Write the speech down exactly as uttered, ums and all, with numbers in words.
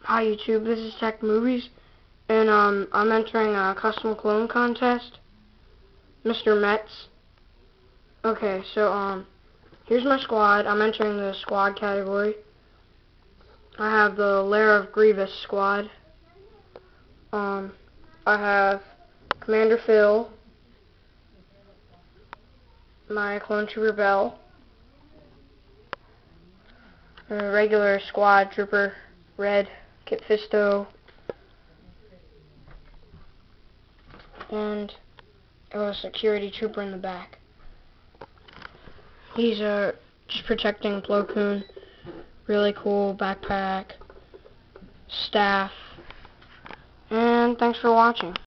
Hi YouTube, this is Tech Movies, and um, I'm entering a custom clone contest, Mister Met's. Okay, so um, here's my squad. I'm entering the squad category. I have the Lair of Grievous squad. Um, I have Commander Phil, my clone trooper Bell, and a regular squad trooper Red, Kit Fisto, and a security trooper in the back. He's uh, just protecting Plo Koon. Really cool backpack, staff, and thanks for watching.